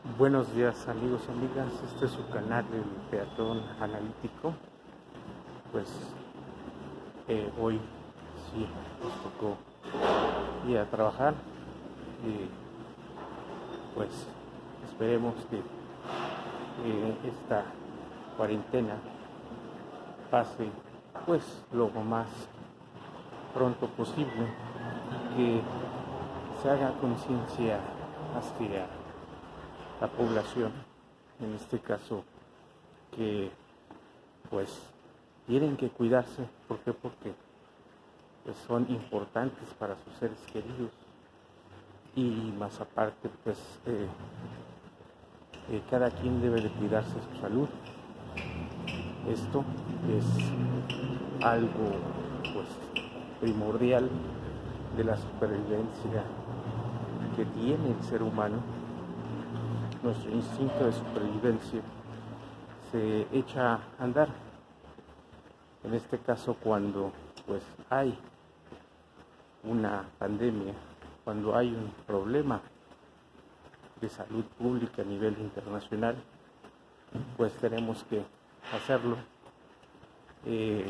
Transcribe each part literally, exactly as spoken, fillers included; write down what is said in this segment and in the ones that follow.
Buenos días amigos y amigas, este es su canal del Peatón Analítico. Pues eh, hoy sí nos tocó ir a trabajar y pues esperemos que eh, esta cuarentena pase pues lo más pronto posible, que se haga conciencia hacia la población, en este caso, que pues tienen que cuidarse. ¿Por qué? Porque pues, son importantes para sus seres queridos, y más aparte pues eh, eh, cada quien debe de cuidarse su salud. Esto es algo pues primordial de la supervivencia que tiene el ser humano. Nuestro instinto de supervivencia se echa a andar. En este caso, cuando pues hay una pandemia, cuando hay un problema de salud pública a nivel internacional, pues tenemos que hacerlo. Eh,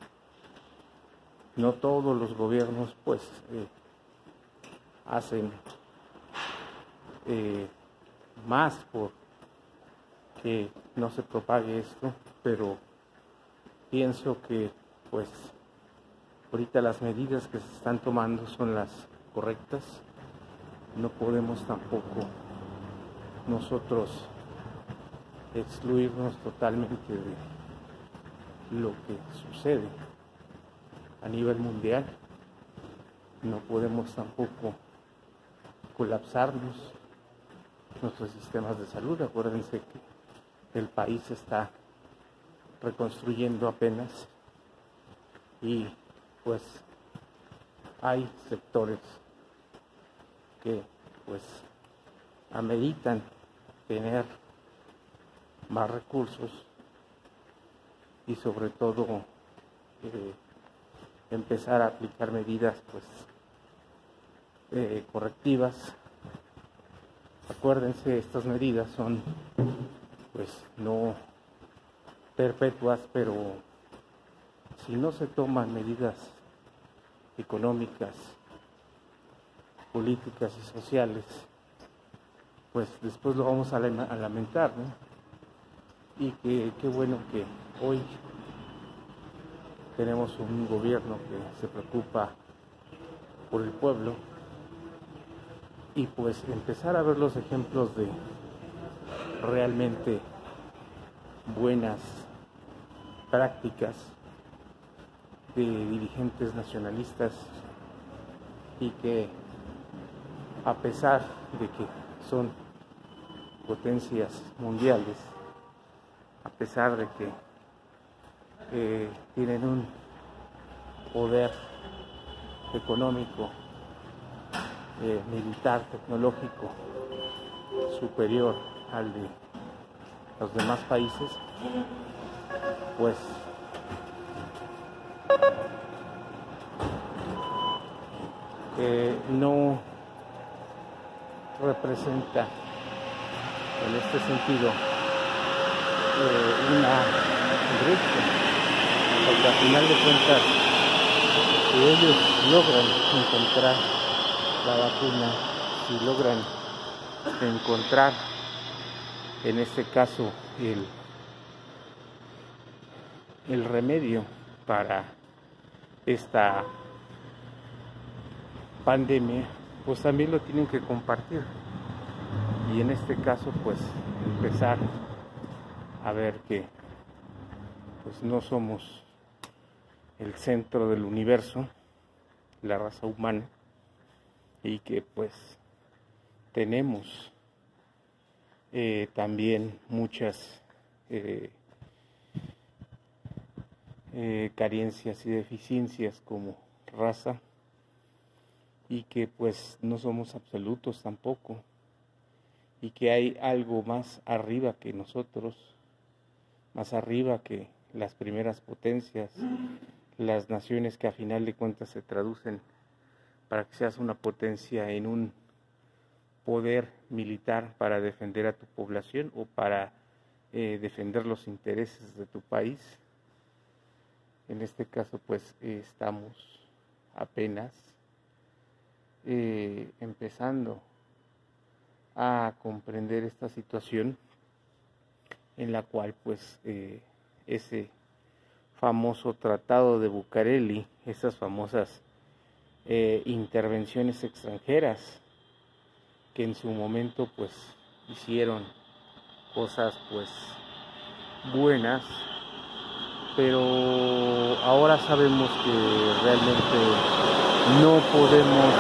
no todos los gobiernos pues eh, hacen eh, más por que no se propague esto, pero pienso que pues ahorita las medidas que se están tomando son las correctas. No podemos tampoco nosotros excluirnos totalmente de lo que sucede a nivel mundial. No podemos tampoco colapsarnos nuestros sistemas de salud. Acuérdense que el país está reconstruyendo apenas, y pues hay sectores que pues ameritan tener más recursos y sobre todo eh, empezar a aplicar medidas pues eh, correctivas. Acuérdense, estas medidas son pues no perpetuas, pero si no se toman medidas económicas, políticas y sociales, pues después lo vamos a lamentar, ¿no? Y que qué bueno que hoy tenemos un gobierno que se preocupa por el pueblo, y pues empezar a ver los ejemplos de realmente buenas prácticas de dirigentes nacionalistas, y que a pesar de que son potencias mundiales, a pesar de que eh, tienen un poder económico, Eh, militar, tecnológico superior al de los demás países, pues eh, no representa en este sentido eh, una brecha, porque al final de cuentas, si ellos logran encontrar la vacuna, si logran encontrar en este caso el, el remedio para esta pandemia, pues también lo tienen que compartir, y en este caso pues empezar a ver que pues no somos el centro del universo, la raza humana, y que pues tenemos eh, también muchas eh, eh, carencias y deficiencias como raza, y que pues no somos absolutos tampoco, y que hay algo más arriba que nosotros, más arriba que las primeras potencias, las naciones que a final de cuentas se traducen para que seas una potencia en un poder militar para defender a tu población o para eh, defender los intereses de tu país. En este caso, pues eh, estamos apenas eh, empezando a comprender esta situación en la cual pues eh, ese famoso tratado de Bucareli, esas famosas eh, intervenciones extranjeras que en su momento pues hicieron cosas pues buenas, pero ahora sabemos que realmente no podemos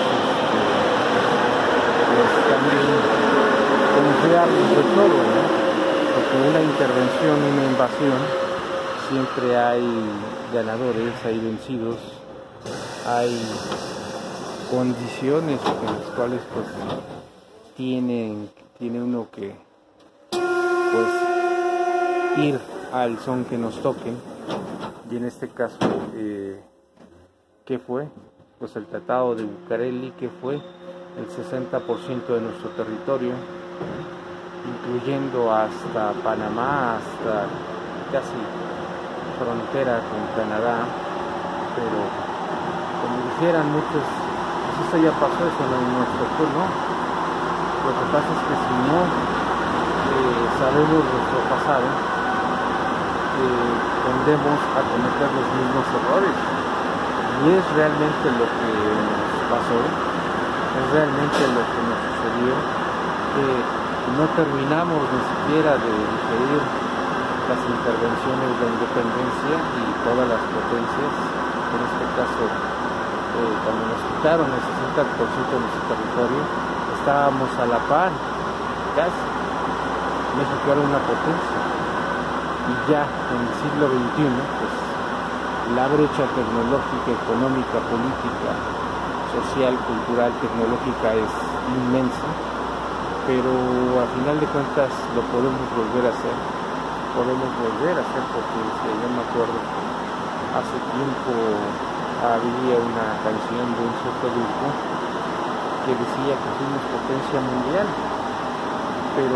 este, pues, también confiarnos de todo, ¿no? Porque una intervención, una invasión, siempre hay ganadores, hay vencidos, hay condiciones en las cuales pues tienen, tiene uno que pues ir al son que nos toquen. Y en este caso, eh, ¿qué fue? Pues el Tratado de Bucareli, que fue el sesenta por ciento de nuestro territorio, incluyendo hasta Panamá, hasta casi frontera con Canadá, pero como dijeran muchos, pues esto ya pasó, eso no nos tocó, ¿no? Lo que pasa es que si no eh, sabemos nuestro pasado, eh, tendemos a cometer los mismos errores, y es realmente lo que nos pasó, es realmente lo que nos sucedió, que no terminamos ni siquiera de diferir las intervenciones de independencia y todas las potencias, en este caso eh, cuando nos quitaron el sesenta por ciento de nuestro territorio, estábamos a la par, casi. México era una potencia, y ya en el siglo veintiuno, pues la brecha tecnológica, económica, política, social, cultural, tecnológica es inmensa, pero a final de cuentas lo podemos volver a hacer, podemos volver a hacer porque si yo me acuerdo, hace tiempo había una canción de un cierto grupo que decía que fuimos potencia mundial, pero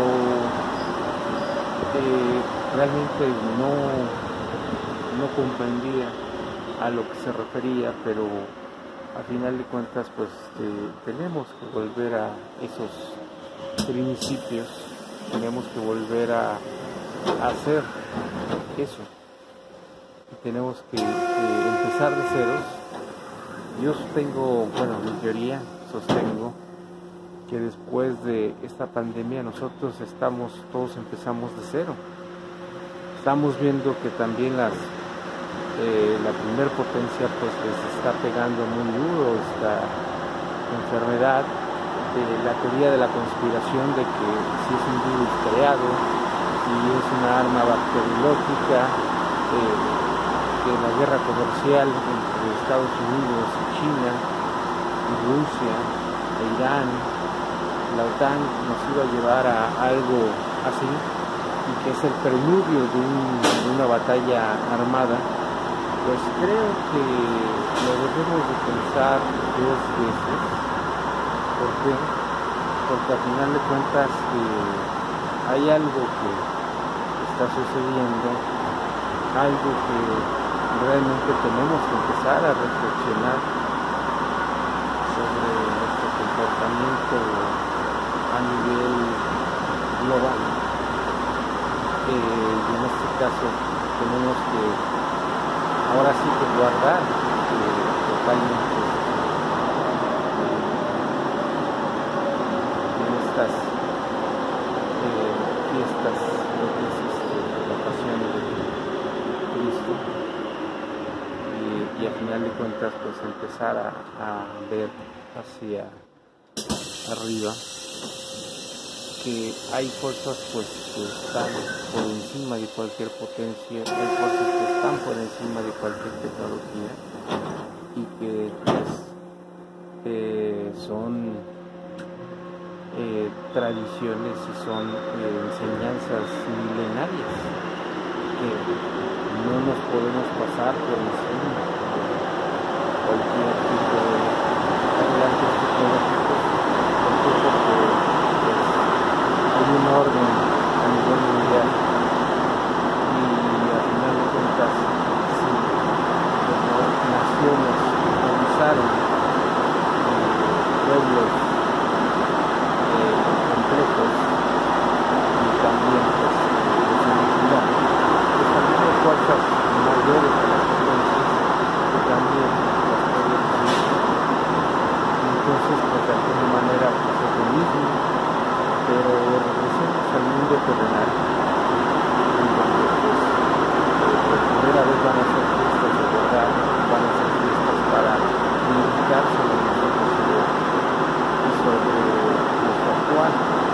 eh, realmente no, no comprendía a lo que se refería, pero a final de cuentas pues eh, tenemos que volver a esos principios, tenemos que volver a, a hacer eso, y tenemos que, que empezar de ceros. Yo sostengo, bueno, mi teoría, sostengo que después de esta pandemia nosotros estamos, todos empezamos de cero. Estamos viendo que también las eh, la primer potencia pues les está pegando muy duro esta enfermedad. Eh, la teoría de la conspiración de que si es un virus creado, si es una arma bacteriológica, eh, que la guerra comercial entre Estados Unidos y China, y Rusia, e Irán, la OTAN nos iba a llevar a algo así, y que es el preludio de, un, de una batalla armada, pues creo que lo debemos de pensar dos veces. ¿Por qué? Porque al final de cuentas eh, hay algo que está sucediendo, algo que realmente tenemos que empezar a reflexionar sobre nuestro comportamiento a nivel global. Eh, y en este caso tenemos que ahora sí que guardar eh, totalmente estas eh, fiestas de la pasión de Cristo, y, y a final de cuentas pues empezar a, a ver hacia arriba que hay fuerzas pues que están por encima de cualquier potencia, hay fuerzas que están por encima de cualquier tecnología, y que pues eh, son Eh, tradiciones y son eh, enseñanzas milenarias que no nos podemos pasar por encima. Cualquier tipo de adelantos tecnológicos, porque un orden a nivel mundial y al final de cuentas sí, como naciones realizaron eh, pueblos eh, complejos y también pues de seguridad, pues también hay fuerzas mayores a las potencias que también las pueden tener. Entonces pues de alguna manera pues es lo mismo, pero regresemos al mundo terrenal, en donde pues por primera vez van a ser fiestas de verdad, van a ser fiestas para meditar sobre nosotros y sobre nuestro actual.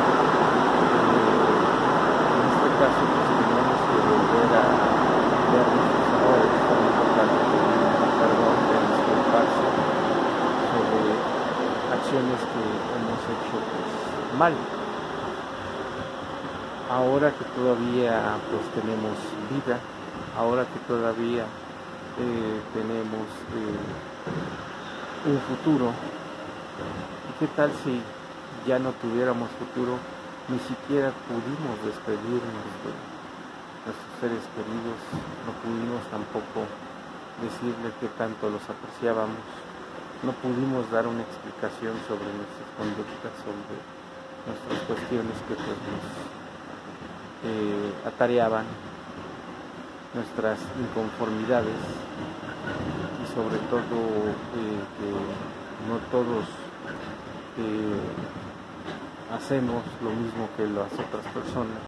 Eh, en este caso pues tenemos que volver a ver nuestros errores, tan importante pedir perdón, de disculparse sobre acciones que hemos hecho pues mal. Ahora que todavía pues tenemos vida, ahora que todavía eh, tenemos eh, un futuro, ¿y qué tal si ya no tuviéramos futuro? Ni siquiera pudimos despedirnos de nuestros seres queridos, no pudimos tampoco decirles que tanto los apreciábamos, no pudimos dar una explicación sobre nuestras conductas, sobre nuestras cuestiones que pues nos eh, atareaban, nuestras inconformidades y sobre todo eh, que no todos eh, hacemos lo mismo que las otras personas.